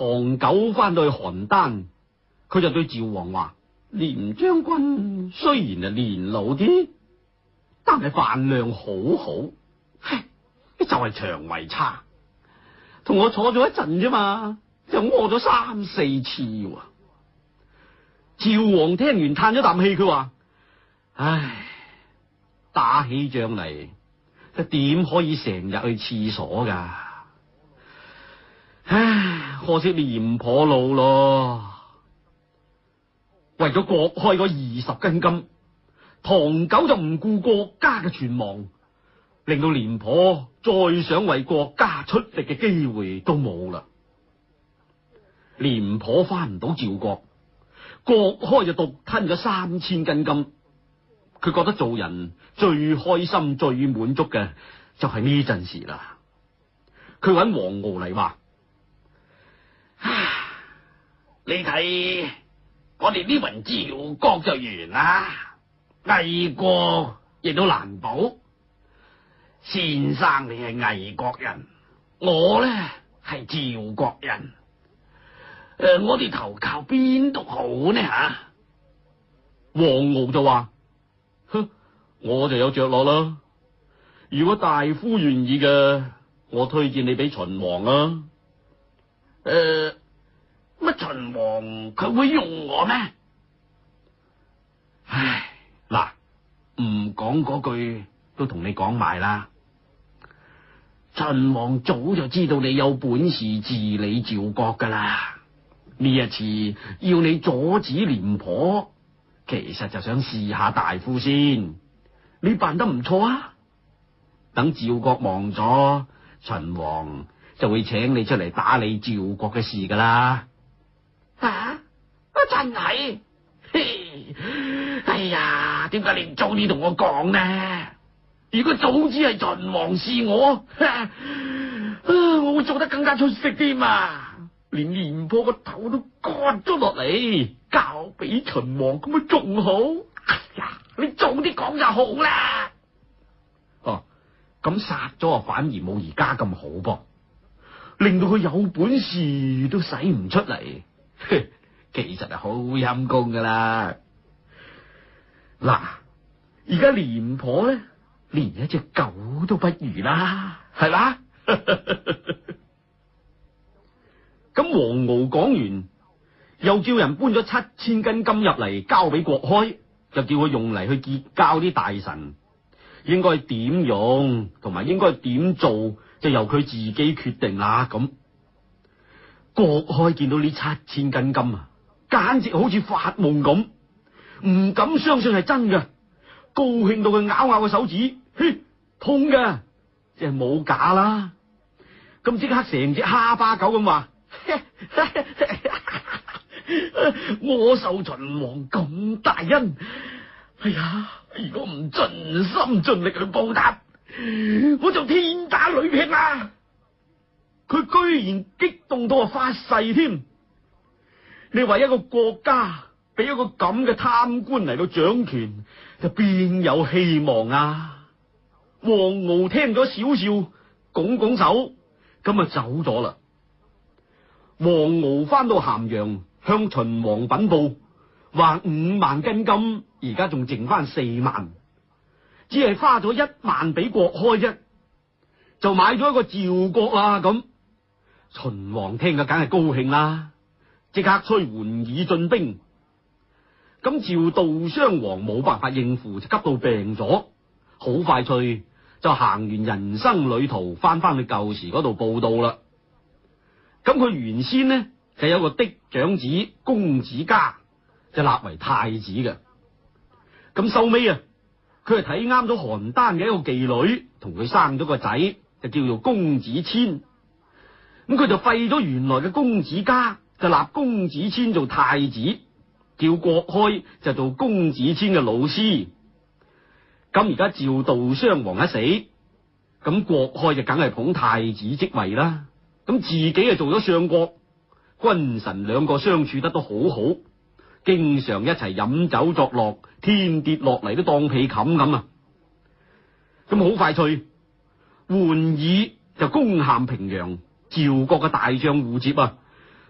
唐九翻到去邯鄲，佢就對趙王話：廉將軍雖然係年老啲，但係飯量好好，唉，就係腸胃差，同我坐咗一陣啫嘛，就屙咗3、4次喎。趙王聽完嘆咗啖氣，佢話：唉，打起仗嚟，就點可以成日去廁所噶？唉，可惜廉頗老咯。為咗國開嗰20斤金，唐九就唔顧國家嘅存亡，令到廉頗再想為國家出力嘅機會都冇啦。廉頗翻唔到趙國，國開就獨吞咗3000斤金。佢覺得做人最開心、最滿足嘅就係呢陣時啦。佢搵黃敖嚟話：你睇我哋呢輪趙國就完啦，魏國亦都難保。先生你係魏國人，我呢係趙國人，我哋投靠邊度好呢吓？黃敖就話：我就有着落啦。如果大夫願意嘅，我推薦你俾秦王啊。乜秦王佢會用我咩？唉，嗱，唔講嗰句都同你講埋啦。秦王早就知道你有本事治理趙國噶啦，呢一次要你阻止廉頗，其實就想試下大夫先。你辦得唔錯啊！等趙國亡咗，秦王就會請你出嚟打理趙國嘅事噶啦。真係，哎呀，點解你唔早啲同我講呢？如果早知係秦王是我，我會做得更加出色添啊！連廉頗個頭都割咗落嚟，交俾秦王咁咪仲好？哎呀，你早啲講就好啦。哦，咁殺咗啊，反而冇而家咁好噃，令到佢有本事都使唔出嚟。其實係好陰功噶啦。嗱，而家廉頗咧，連一隻狗都不如啦，係嘛？咁黃敖講完，又叫人搬咗7000斤金入嚟交俾國開，就叫佢用嚟去結交啲大臣，應該點用同埋應該點做，就由佢自己決定啦。咁國開見到呢7000斤金啊，簡直好似發夢咁，唔敢相信係真嘅，高興到佢咬咬個手指，痛嘅，即係冇假啦。咁即刻成隻哈巴狗咁話：我受秦王咁大恩，哎呀，如果唔盡心盡力去報答，我就天打雷劈啦！佢居然激動到發誓添。你話一個國家俾一個咁嘅貪官嚟到掌權，就邊有希望啊？黃敖聽咗少少，拱拱手，咁啊走咗啦。黃敖翻到咸陽，向秦王稟報，話5萬斤金，而家仲剩翻4萬，只係花咗1萬俾國開啫，就買咗一個趙國啦。咁秦王聽嘅梗係高興啦，即刻催桓爾進兵。咁趙悼襄王冇辦法應付，就急到病咗，好快脆就行完人生旅途，翻去舊時嗰度報到啦。咁佢原先呢就有個嫡長子公子嘉，就立為太子嘅。咁收尾啊，佢係睇啱咗邯鄲嘅一個妓女，同佢生咗個仔，就叫做公子遷。咁佢就廢咗原來嘅公子嘉，就立公子遷做太子，叫國開就做公子遷嘅老師。咁而家趙悼襄王一死，咁國開就梗係捧太子職位啦。咁自己就做咗相國，君臣兩個相處得都好好，經常一齊飲酒作樂，天跌落嚟都當被冚咁啊！咁好快脆，桓爾就攻陷平陽，趙國嘅大將胡接啊，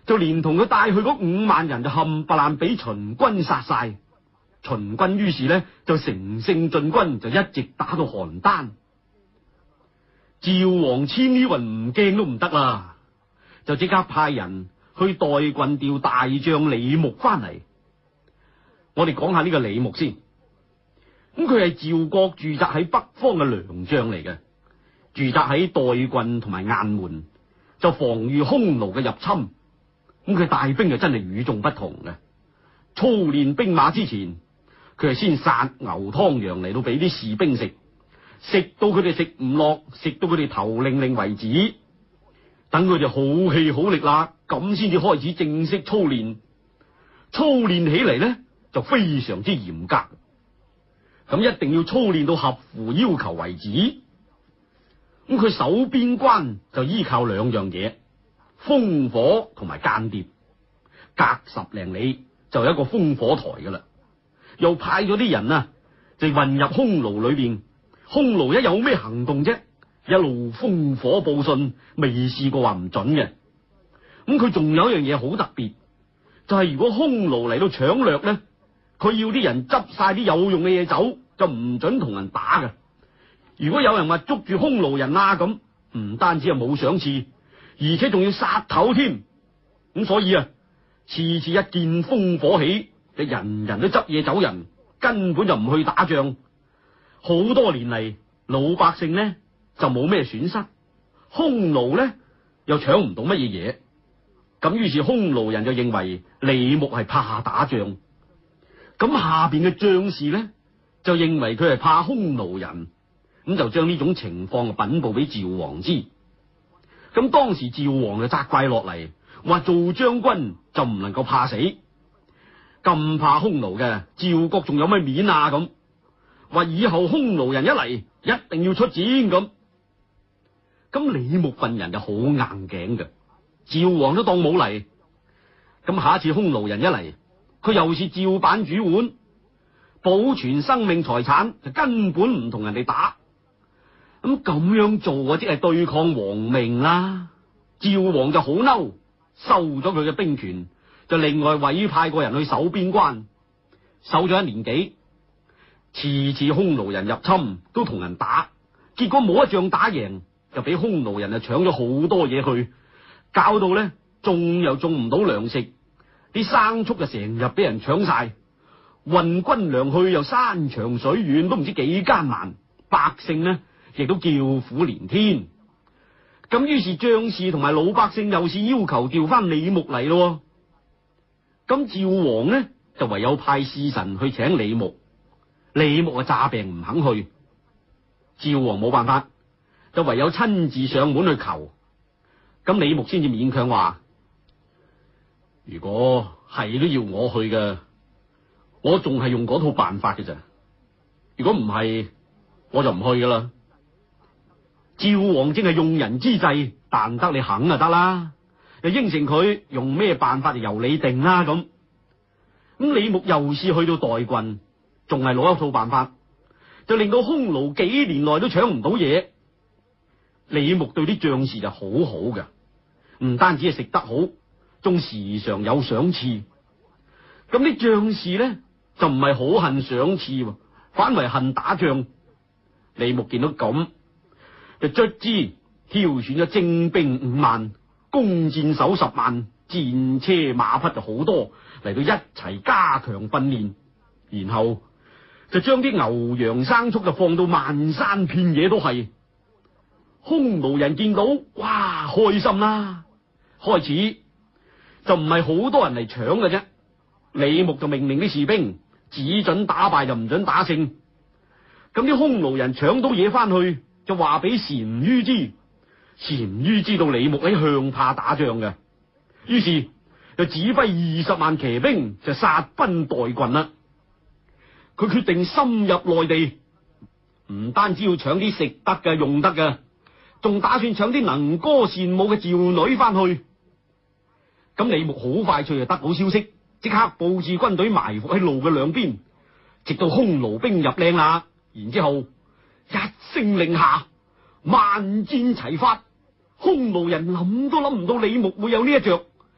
就連同佢帶去嗰5萬人就冚唪唥俾秦軍殺晒。秦軍於是呢，就乘勝進軍，就一直打到邯鄲。趙王千里雲唔驚都唔得啦，就即刻派人去代郡調大將李牧翻嚟。我哋講下呢個李牧先。咁佢係趙國駐紮喺北方嘅良將嚟嘅，駐紮喺代郡同埋雁門，就防禦匈奴嘅入侵。咁佢帶兵就真係與眾不同嘅。操練兵馬之前，佢係先殺牛湯羊嚟到俾啲士兵食，食到佢哋食唔落，食到佢哋頭擰擰為止。等佢哋好氣好力啦，咁先至開始正式操練。操練起嚟呢，就非常之嚴格，咁一定要操練到合乎要求為止。咁佢守邊關就依靠2樣嘢，烽火同埋間諜。隔10零里就有一個烽火台噶啦，又派咗啲人啊，就混入匈奴裏邊。匈奴一有咩行動啫，一路烽火報信，未試過話唔準嘅。咁佢仲有一樣嘢好特別，就係如果匈奴嚟到搶掠呢，佢要啲人執晒啲有用嘅嘢走，就唔准同人打嘅。如果有人話捉住匈奴人啦，咁唔單止係冇賞賜，而且仲要殺頭添。咁所以啊，次次一見烽火起，就人人都執嘢走人，根本就唔去打仗。好多年嚟，老百姓呢就冇咩損失，匈奴呢又搶唔到乜嘢嘢。咁於是匈奴人就認為李牧係怕打仗，咁下邊嘅將士呢就認為佢係怕匈奴人，咁就將呢種情況稟報俾趙王知。咁當時趙王就責怪落嚟，話做將軍就唔能夠怕死，咁怕匈奴嘅趙國仲有咩面啊？咁話以後匈奴人一嚟，一定要出戰咁。咁李牧份人就好硬頸嘅，趙王都當冇嚟。咁下一次匈奴人一嚟，佢又是照板煮碗，保存生命財產，就根本唔同人哋打。咁樣做啊，即係對抗王命啦。趙王就好嬲，收咗佢嘅兵權，就另外委派個人去守邊關，守咗1年幾。次次匈奴人入侵都同人打，結果冇一仗打贏，就俾匈奴人啊搶咗好多嘢去，搞到呢種又種唔到糧食，啲牲畜就成日俾人搶晒，運軍糧去又山長水遠，都唔知幾艱難，百姓呢亦都叫苦連天。咁於是將士同埋老百姓又是要求調翻李牧嚟咯。咁趙王呢就唯有派使臣去請李牧。李牧啊詐病唔肯去，趙王冇辦法，就唯有親自上門去求。咁李牧先至勉強話：如果係都要我去嘅，我仲係用嗰套辦法嘅咋。如果唔係，我就唔去噶啦。趙王正係用人之際，但得你肯就得啦，就應承佢用咩辦法就由你定啦。咁李牧又是去到代郡，仲係攞一套辦法，就令到匈奴幾年內都搶唔到嘢。李牧對啲將士就好好嘅，唔單止係食得好，仲時常有賞賜。咁啲將士呢就唔係好恨賞賜，反為恨打仗。李牧見到咁，就卒之挑選咗精兵5萬，弓箭手10萬，戰車馬匹就好多，嚟到一齊加強訓練，然後就將啲牛羊牲畜就放到漫山遍野都係。匈奴人見到，哇，開心啦！開始就唔係好多人嚟搶嘅啫。李牧就命令啲士兵只准打敗就唔准打勝。咁啲匈奴人搶到嘢翻去，就話俾單于知。單于知道李牧喺向怕打仗嘅，於是就指揮20萬騎兵就殺奔代郡啦。佢決定深入內地，唔單止要搶啲食得嘅用得嘅，仲打算搶啲能歌善舞嘅趙女翻去。咁李牧好快脆就得到消息，即刻布置軍隊埋伏喺路嘅兩邊，直到匈奴兵入靚啦，然之後一聲令下，萬箭齊發。匈奴人諗都諗唔到李牧會有呢一着，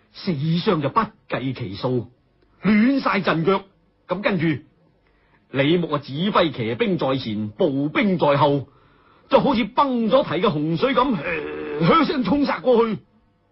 死傷就不計其數，亂晒陣腳。咁跟住李牧指揮騎兵在前，步兵在後，就好似崩咗堤嘅洪水咁，噓聲衝殺過去。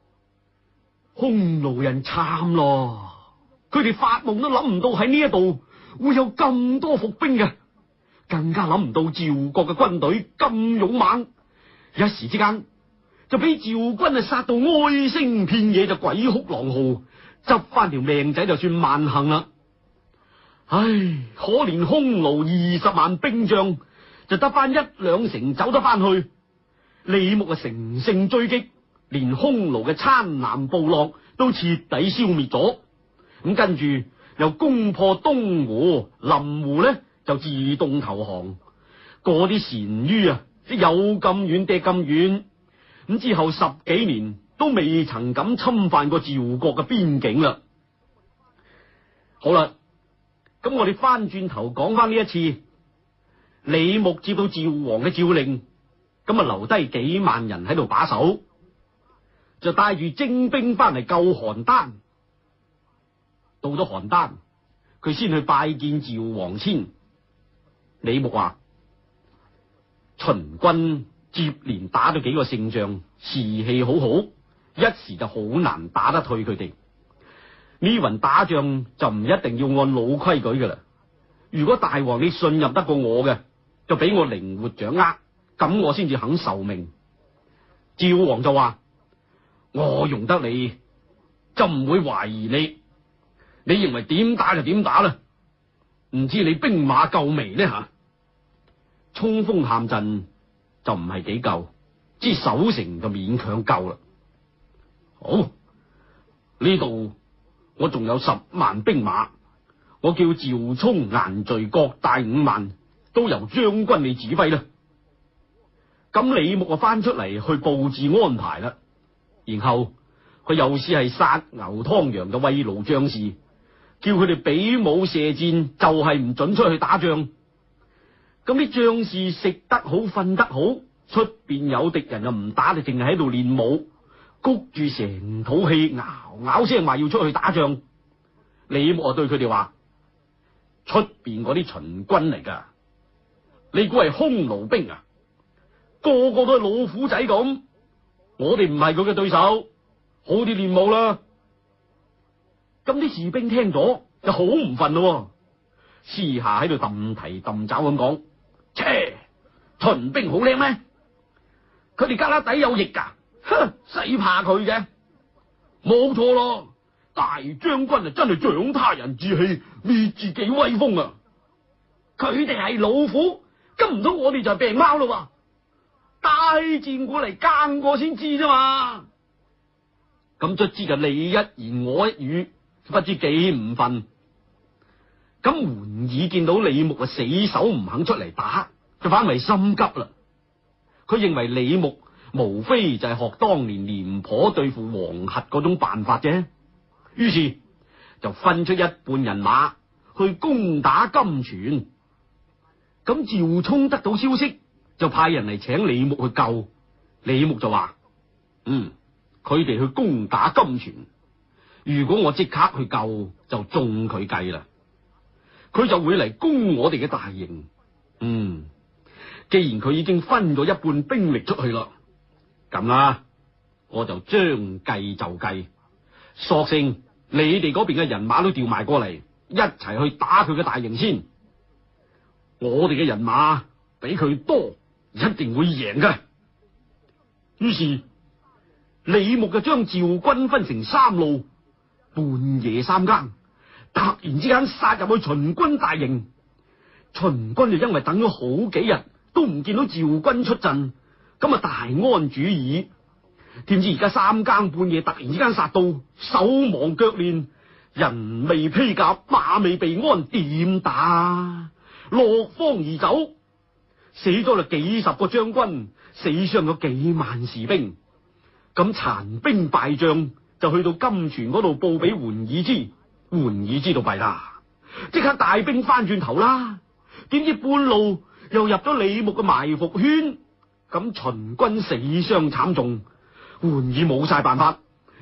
匈奴人慘咯，佢哋發夢都諗唔到喺呢一度會有咁多伏兵嘅，更加諗唔到趙國嘅軍隊咁勇猛，一時之間就俾趙軍殺到哀聲遍野，就鬼哭狼嚎，執翻條命仔就算萬幸啦。唉，可憐匈奴20萬兵將就得翻1、2成走得翻去。李牧乘勝追擊，連匈奴嘅參南部落都徹底消滅咗。咁跟住又攻破東湖、臨湖呢，就自動投降。嗰啲單于啊，即有咁遠趯咁遠，咁之後10幾年都未曾敢侵犯過趙國嘅邊境啦。好啦，咁我哋翻轉頭講翻呢一次，李牧接到趙王嘅詔令，咁啊留低幾萬人喺度把守，就帶住精兵翻嚟救邯鄲。到咗邯鄲，佢先去拜見趙王先。李牧話：秦軍接連打咗幾個勝仗，士氣好好，一時就好難打得退佢哋。呢輪打仗就唔一定要按老規矩噶啦。如果大王你信任得過我嘅，就俾我靈活掌握，咁我先至肯受命。趙王就話：我用得你，就唔會懷疑你。你認為點打就點打啦。唔知你兵馬夠未呢吓？衝鋒陷陣就唔係幾夠，之守城就勉強夠啦。好，呢度我仲有10萬兵馬，我叫趙沖、顏序各帶5萬，都由將軍你指揮啦。咁李牧啊翻出嚟去布置安排啦，然後佢又試係殺牛湯羊嘅慰勞將士，叫佢哋比武射箭，就係唔准出去打仗。咁啲將士食得好，瞓得好，出邊有敵人就唔打，就淨係喺度練武，谷住成肚氣，嗷嗷聲話要出去打仗。李牧啊對佢哋話：出邊嗰啲秦軍嚟噶，你估係匈奴兵啊？個個都係老虎仔咁，我哋唔係佢嘅對手，好啲練武啦。咁啲士兵聽咗就好唔忿咯，私下喺度揼蹄揼爪咁講：切，秦兵好叻咩？佢哋胳肋底有翼噶，哼，使怕佢嘅？冇錯咯，大將軍啊真係長他人志氣，滅自己威風啊！佢哋係老虎，咁唔通我哋就係病貓咯？帶戰過嚟奸過先知啫嘛。咁卒之就你一言我一語，不知幾唔忿。咁桓爾見到李牧啊死守唔肯出嚟打，就反為心急啦。佢認為李牧無非就係學當年廉頗對付黃核嗰種辦法啫，於是就分出一半人馬去攻打金泉。咁趙沖得到消息，就派人嚟請李牧去救。李牧就話：佢哋去攻打金泉，如果我即刻去救，就中佢計啦。佢就會嚟攻我哋嘅大營。既然佢已經分咗一半兵力出去啦，咁啦，我就將計就計，索性你哋嗰邊嘅人馬都調埋過嚟，一齊去打佢嘅大營先。我哋嘅人馬比佢多，一定會贏嘅。於是李牧就將趙軍分成3路，半夜3更，突然之間殺入去秦軍大營。秦軍就因為等咗好幾日都唔見到趙軍出陣，咁啊大安主意。點知而家3更半夜突然之間殺到，手忙腳亂，人未披甲，馬未備鞍，點打？落荒而走，死咗啦幾十個將軍，死傷咗幾萬士兵。咁殘兵敗將就去到金泉嗰度報俾桓爾知，桓爾知道弊啦，即刻帶兵翻轉頭啦。點知半路又入咗李牧嘅埋伏圈，咁秦軍死傷慘重，桓爾冇晒辦法，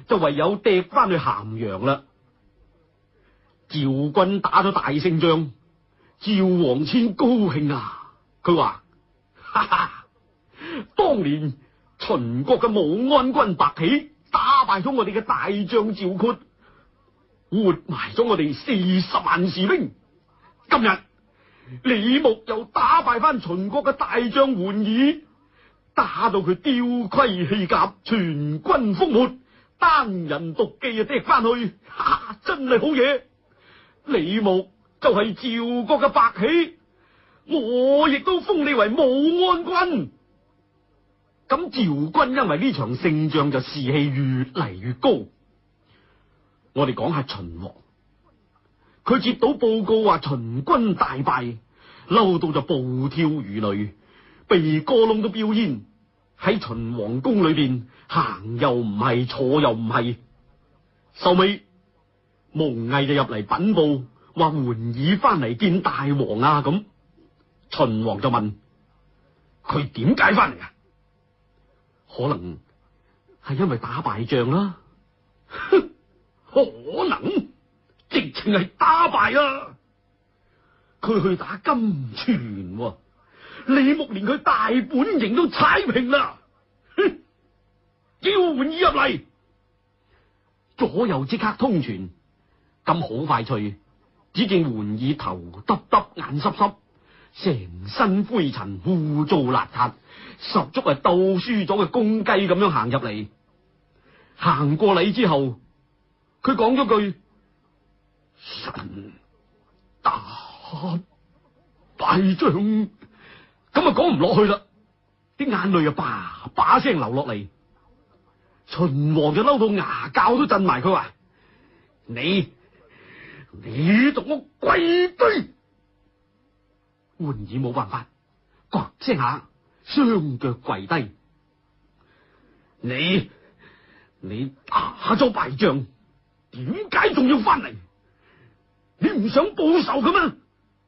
就唯有趯翻去咸陽啦。趙軍打咗大勝仗，趙王千高興啊！佢話：哈哈，當年秦國嘅武安軍白起打敗咗我哋嘅大將趙括，活埋咗我哋40萬士兵。今日李牧又打敗翻秦國嘅大將桓爾，打到佢丟盔棄甲，全軍覆沒，單人獨騎啊，趯翻去，真係好嘢！李牧就係趙國嘅白起，我亦都封你為武安君。咁趙軍因為呢場勝仗就士氣越嚟越高。我哋講下秦王，佢接到報告話秦軍大敗，嬲到就暴跳如雷，鼻哥窿都飆煙，喺秦王宮裏邊行又唔係，坐又唔係。收尾蒙毅就入嚟稟報，話桓爾翻嚟見大王啊！咁秦王就問佢點解翻嚟啊？可能係因為打敗仗啦。 可能直情係打敗啊！ 佢去打金泉喎，李牧連佢大本營都踩平啦。 哼！叫桓爾入嚟， 左右即刻通傳。咁好快脆，只見桓爾頭耷耷，眼濕濕，成身灰塵，污糟邋遢，十足係鬥輸咗嘅公雞咁樣行入嚟。行過禮之後，佢講咗句： 臣打敗仗， 咁啊講唔落去啦，啲眼淚啊叭叭聲流落嚟。秦王就嬲到牙骹都震埋，佢話： 你同我跪低！ 桓爾冇辦法，呱聲下雙腳跪低。 你打咗敗仗，點解仲要翻嚟？你唔想報仇噶咩？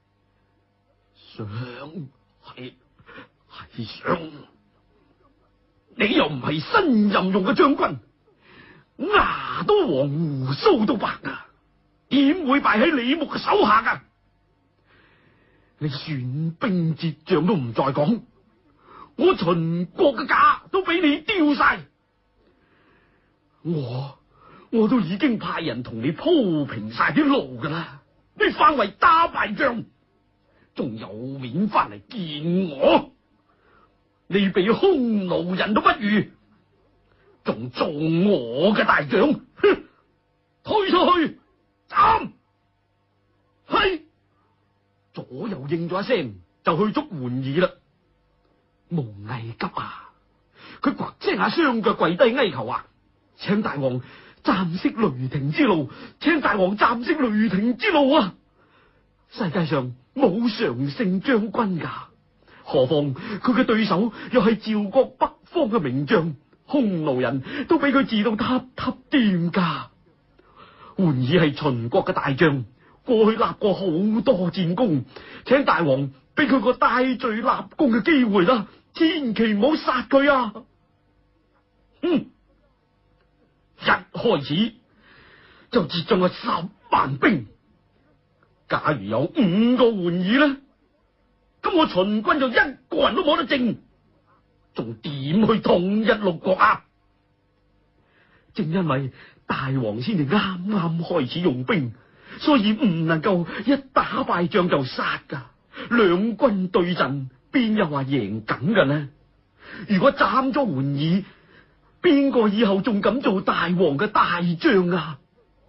係想，你又唔係新任用嘅將軍，牙都黃，鬍鬚都白啊，點會敗喺李牧嘅手下噶？你損兵折將都唔再講，我秦國嘅架都俾你丟晒，我都已經派人同你鋪平晒啲路噶啦，你翻為打敗仗，仲有面翻嚟見我？你比匈奴人都不如，仲做我嘅大將？哼！推出去，斬！係。左右應咗一聲，就去捉桓爾啦。蒙毅急啊！佢呱聲下雙腳跪低哀求啊！請大王暫息雷霆之怒，請大王暫息雷霆之怒啊！世界上冇常勝將軍噶，何況佢嘅對手又係趙國北方嘅名將，匈奴人都俾佢治到嗒嗒掂噶。桓爾係秦國嘅大將，過去立過好多戰功，請大王俾佢個戴罪立功嘅機會啦，千祈唔好殺佢啊！一開始就折中咗10萬兵，假如有5個桓爾呢，咁我秦軍就一個人都冇得剩，仲點去統一六國啊？正因為大王先至啱啱開始用兵，所以唔能夠一打敗仗就殺噶。兩軍對陣，邊有話贏緊嘅呢？如果斬咗桓爾，邊個以後仲敢做大王嘅大將啊？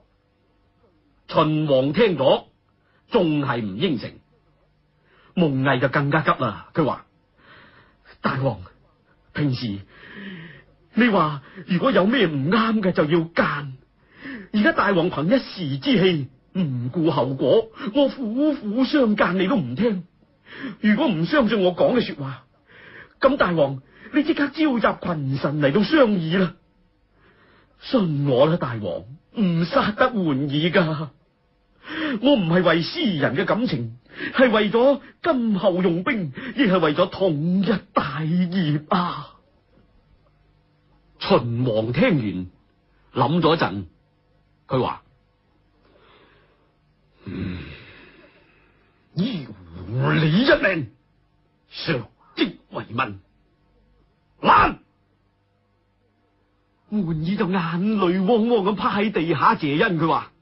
秦王聽咗，仲係唔應承。蒙毅就更加急啦，佢話：大王，平時你話如果有咩唔啱嘅就要奸，而家大王憑一時之氣，唔顧後果，我苦苦相諫你都唔聽。如果唔相信我講嘅說話，咁大王你即刻召集群臣嚟到商議啦。信我啦，大王，唔殺得桓爾噶。我唔係為私人嘅感情，係為咗今後用兵，亦係為咗統一大業啊！秦王聽完， 諗咗一陣，佢話： 依狐狸一命，償職為民。難！ 滿兒就眼淚汪汪咁趴喺地下謝恩，佢話：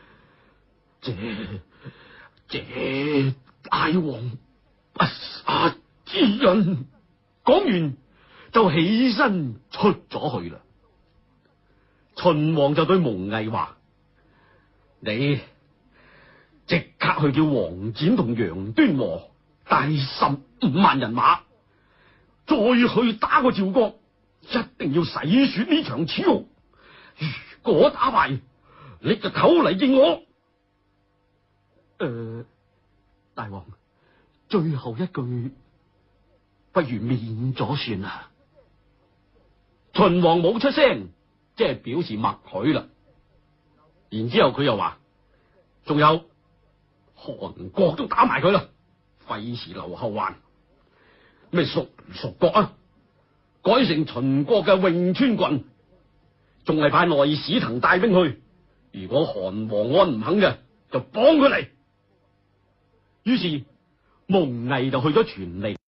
謝大王不殺之恩。 講完就起身出咗去啦。秦王就對蒙毅話： 你即刻去叫王翦同楊端和帶15萬人馬，再去打個趙國，一定要洗雪呢場恥辱。如果打敗，你就投嚟見我。 大王，最後一句不如免咗算啦。 秦王冇出聲，即係表示默許啦。然之後佢又話：仲有韓國都打埋佢啦，費事留後患。咩屬唔屬國啊？改成秦國嘅潁川郡，仲係派內史騰帶兵去。如果韓王安唔肯嘅，就綁佢嚟。 於是蒙毅就去咗傳令。